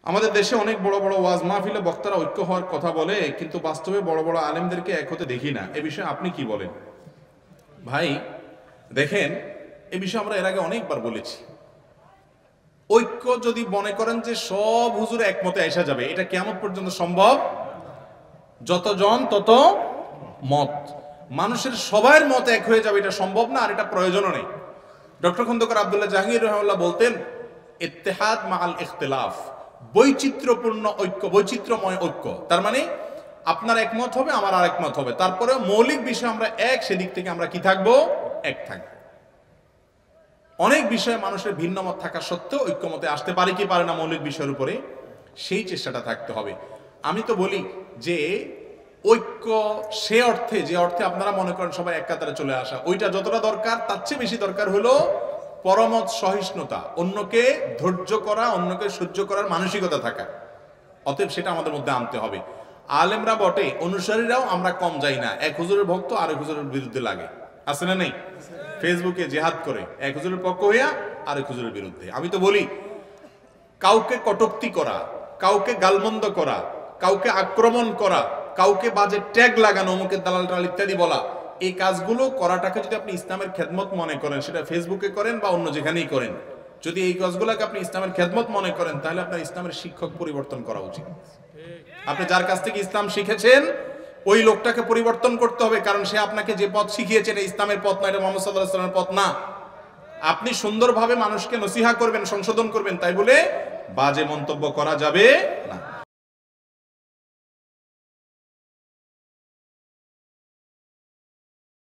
আমাদের দেশে অনেক বড় বড় ওয়াজ মাহফিলে বক্তারা ঐক্য হওয়ার কথা বলে, কিন্তু বাস্তবে বড় বড় আলেমদেরকে এক হতে দেখি না। এ বিষয়ে আপনি কি বলেন? ভাই দেখেন, এ বিষয়ে আমরা এর আগে অনেকবার বলেছি, ঐক্য যদি মনে করেন যে সব হুজুর একমতে আসা যাবে, এটা কিয়ামত পর্যন্ত সম্ভব? যতজন তত মত, মানুষের সবার মত এক হয়ে যাবে, এটা সম্ভব না, আর এটা প্রয়োজনও নেই। ডক্টর খন্দকার আব্দুল্লাহ জাহাঙ্গীর রহমাল্লাহ বলতেন, ইত্তেহাদ মাআল ইখতিলাফ, বৈচিত্র্যপূর্ণ ঐক্য, বৈচিত্র্যময় ঐক্য। তার মানে আপনার একমত হবে, আমার আর একমত হবে, তারপরে মৌলিক বিষয় আমরা এক, সেদিক থেকে আমরা কি থাকবো? এক থাকবো। অনেক বিষয়ে মানুষের ভিন্ন মত থাকা সত্ত্বেও ঐক্যমতে আসতে পারে কি পারে না মৌলিক বিষয়ের উপরে, সেই চেষ্টাটা থাকতে হবে। আমি তো বলি যে ঐক্য সে অর্থে, যে অর্থে আপনারা মনে করেন সবাই এক কাতারে চলে আসা, ওইটা যতটা দরকার তার চেয়ে বেশি দরকার হলো পরমত সহিষ্ণুতা, অন্যকে ধৈর্য করা, অন্যকে সহ্য করার মানসিকতা থাকা। অতএব সেটা আমাদের মধ্যে আনতে হবে। আলেমরা বটে, অনুসারীরাও আমরা কম যাই না। এক হুজুরের ভক্ত আরেক হুজুরের বিরুদ্ধে লাগে, আছে না নেই? ফেসবুকে জেহাদ করে এক হুজুরের পক্ষ হইয়া আরেক হুজুরের বিরুদ্ধে। আমি তো বলি, কাউকে কটূক্তি করা, কাউকে গালমন্দ করা, কাউকে আক্রমণ করা, কাউকে বাজে ট্যাগ লাগানো, অমুকের দালাল টালাল ইত্যাদি বলা, এই কাজগুলো করাটাকে যদি আপনি ইসলামের খেদমত মনে করেন, সেটা ফেসবুকে করেন বা অন্য যেখানেই করেন, যদি এই কাজগুলোকে আপনি ইসলামের খেদমত মনে করেন, তাহলে আপনার ইসলামের শিক্ষক পরিবর্তন করা উচিত। আপনি যার কাছ থেকে ইসলাম শিখেছেন ওই লোকটাকে পরিবর্তন করতে হবে, কারণ সে আপনাকে যে পথ শিখিয়েছে এটা ইসলামের পথ না, এটা মুহাম্মদ সাল্লাল্লাহু আলাইহি ওয়াসাল্লামের পথ না। আপনি সুন্দরভাবে মানুষকে নসিহা করবেন, সংশোধন করবেন, তাই বলে বাজে মন্তব্য করা যাবে না।